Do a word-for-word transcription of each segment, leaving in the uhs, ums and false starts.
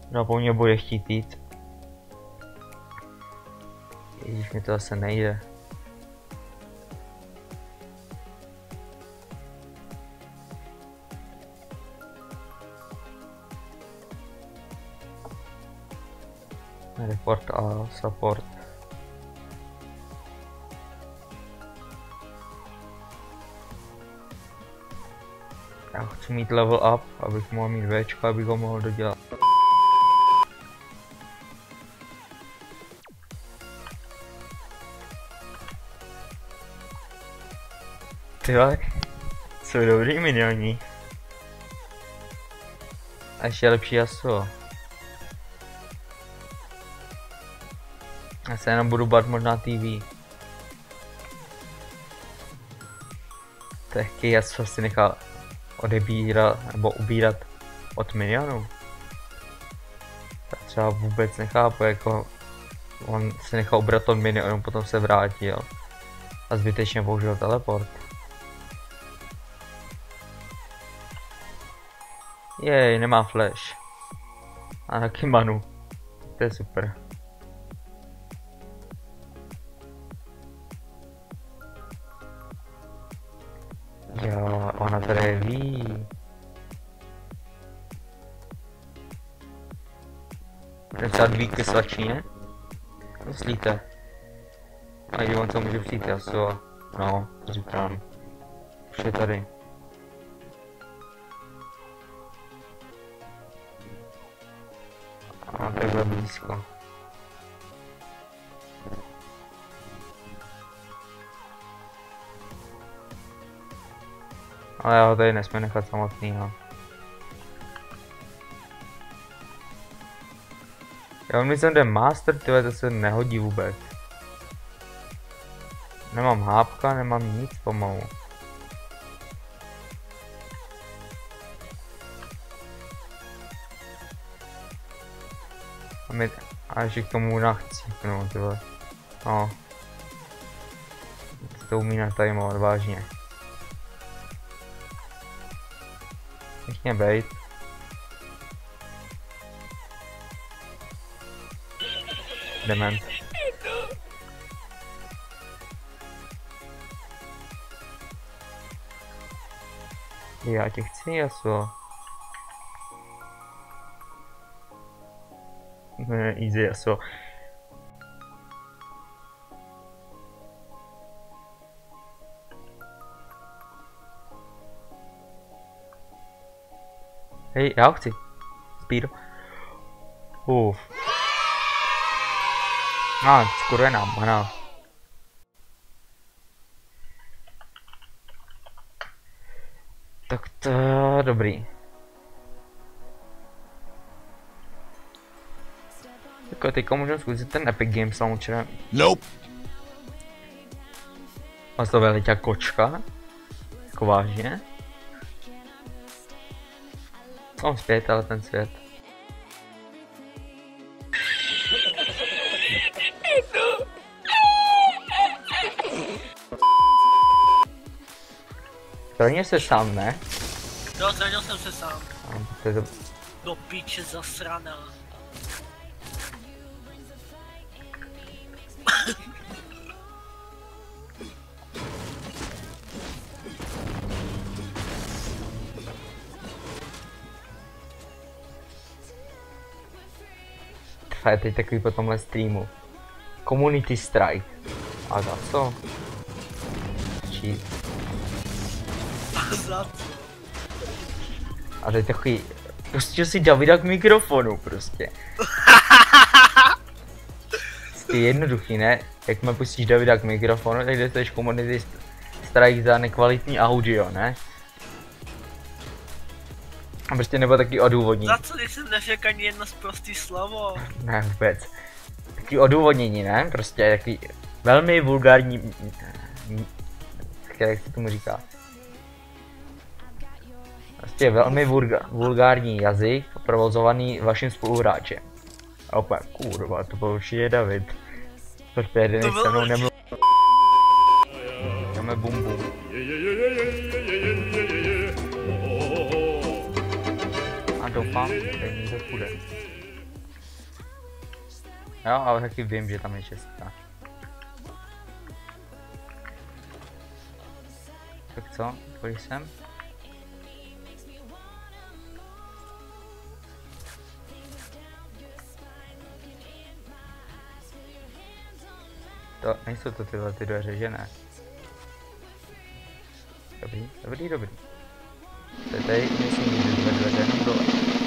No po mně bude chtít jít. Ježíš, mi to zase nejde. Report a support. Já chci mít level up, abych mohl mít Včko, abych ho mohl dodělat. Tyhle, jsou dobrý minioni. A ještě lepší Yasuo. Já se jenom budu bát možná T V. Tehky Yasuo si nechal odebírat nebo ubírat od minionů. Tak třeba vůbec nechápu, jako on si nechal ubrat od minionů, potom se vrátil a zbytečně použil teleport. Jej, nemá flash. A taky manu. To je super. Jo, ona tady ví. Docela dví kyslačí, ne? Myslíte? A jdi on co může přijít, Yasuo. No, to říkám. Už je tady. A takhle blízko. Ale já ho tady nesmím nechat samotnýho. Já on myslím, že master, tyhle, to se nehodí vůbec. Nemám hápka, nemám nic pomalu. A, my, a ještě k tomu nachcípnu, tyhle. No. To umí natajmovat, vážně. Nech mě bejt. Dement. Já tě chci, Yasuo. Easy Yasuo. Hej, já ho chci. Speed. Uf. A, ah, skurvená mana. Tak to je dobrý. Tak teďka můžeme zkusit ten Epic Games Launcher. Nope. A to veliká kočka. Jako vážně. Mám zpět, ale ten svět. Zraněl se sám, ne? Jo, zranil jsem se sám. A, to je to... Do píče zasraná. To je teď takový po tomhle streamu. Community strike. A za co? Cheat. Za co? A to je takový... Pustil si Davida k mikrofonu prostě. To je jednoduchý, ne? Jak mě pustíš Davida k mikrofonu, tak jdeš community strike za nekvalitní audio, ne? A prostě nebo taky odůvodnění. Za co, když jsem neřekl ani jedno prostý slovo? Ne, vůbec. Taky odůvodnění, ne? Prostě takový velmi vulgární... Jak se tomu říká? Prostě velmi vulga, vulgární jazyk provozovaný vaším spoluhráčem. A opět, kurva, to byl určitě David. Protože jeden se mnou nemluví. Dáme bum bum. A doufám, že někdo půjde. Jo, ale taky vím, že tam je česká. Tak co? Pojď sem. To nejsou to tyhle ty dveře, že ne? Dobrý, dobrý, dobrý. To je tady nejsou nikdy dvě dveře, jenom dole.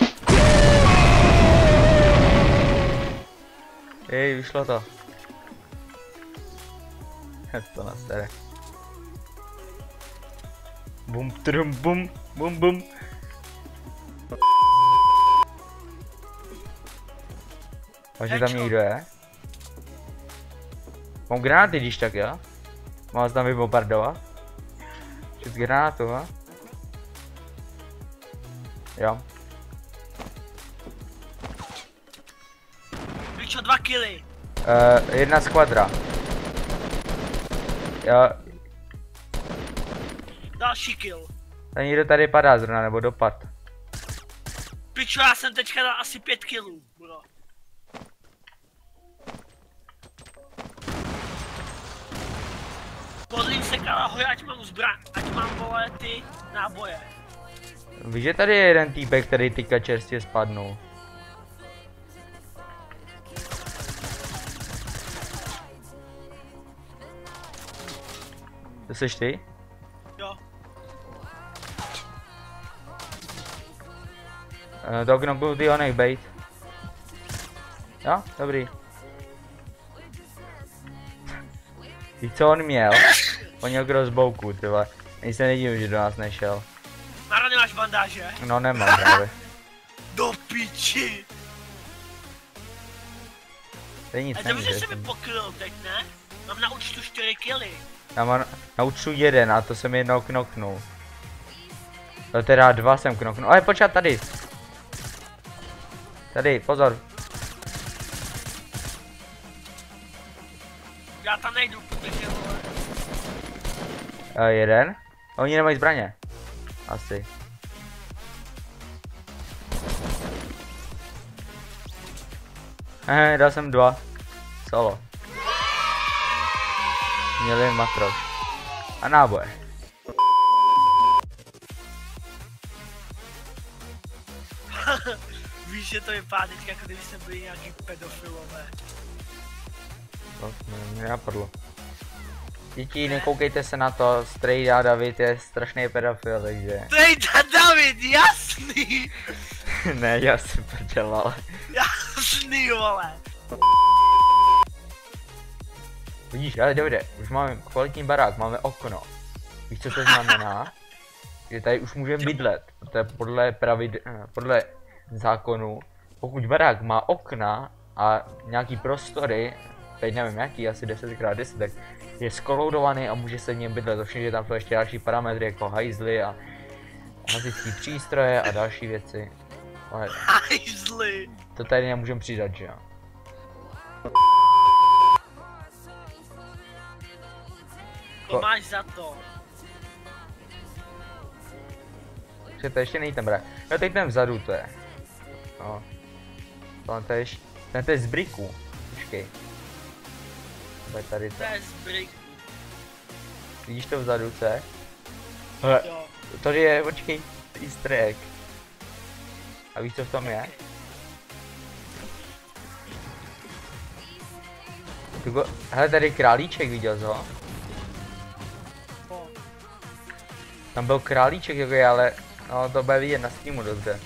Ej, vyšlo to. To nastere. Bum, trum, bum, bum, bum. Vážně tam někdo je? Mám granáty, když tak, jo? Mám vás tam vybombardovat? Šest granátů, jo? Jo. Pičo, dva killy. Uh, jedna skvadra. Jo. Další kill. A někdo tady padá zrovna, nebo dopad. Pičo, já jsem teďka dal asi pět killů, bro. Modlím se, Kalahoj, ať mám zbraň, ať mám, vole, ty náboje. Víš, že tady je jeden týpek, který teďka čerstvě spadnul. To seš ty? Jo. Uh, to knoknul ty onek bejt. Jo, dobrý. Víš, co on měl? On měl crossbowku, tyhle. Nejsem nedivím, že do nás nešel. Mara, nemáš bandáže? No nemám právě. Do piči! To je nic, A není, dobře že se mi jsem- pokryl teď, ne? Mám na účtu čtyři killy. Já mám na účtu jeden a to jsem jednou knoknul. To teda dva jsem knoknul. Ale počkat tady. Tady, pozor. Já tam nejdu, protože, vole. Uh, jeden. A oni nemají zbraně. Asi. Hehe, dal jsem dva. Solo. Měl jen matroš. A náboje. Víš, že to vypadá teď, jako kdyby jsme byli nějaký pedofilové. To mě nenapadlo. Děti, nekoukejte se na to, Strejda David je strašný pedofil, takže... Strejda David, jasný! Ne, já jsem prdel, ale... Jasný, vole! Vidíš, ale Davide, už máme kvalitní barák, máme okno. Víš, co to znamená? Že tady už můžeme bydlet, protože podle pravid... podle zákonu, pokud barák má okna a nějaký prostory, teď nevím jaký, asi deset krát deset, tak je skoloudovaný a může se v něm bydlet, ovšem, že tam jsou ještě další parametry jako hajzly a hasičský přístroje a další věci. Ale Hajzly! to tady nemůžeme přidat, že jo? To máš za to. Že to ještě není ten barák. No teď ten vzadu to je. No. Tohle to je ještě, ten to je z briku. Počkej. Bude tady to. To je zbrik. Vidíš to vzadu, co je? Hele, Jo. tady je, počkej, easter egg. A víš, co v tom je? Tuko, hele, tady králíček, viděl jsi ho? No. Tam byl králíček, jako je, ale no, to bude vidět na Steamu dobře.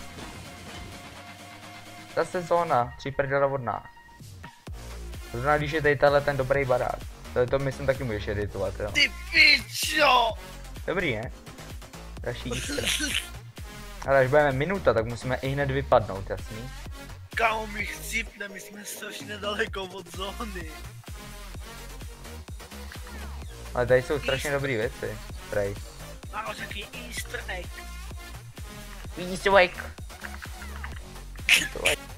Zase zóna, tři prdele od nás. Zrovna když je tady tenhle ten dobrý barák. To, to myslím taky můžeš editovat, jo. Ty pičo! Dobrý, ne? Další easter. Ale až budeme minuta, tak musíme i hned vypadnout, jasný? Kámo, mi chcípne, my jsme strašně daleko od zóny. Ale tady jsou strašně dobré věci. Prej. Málo řekni easter egg. Easter egg. Easter egg.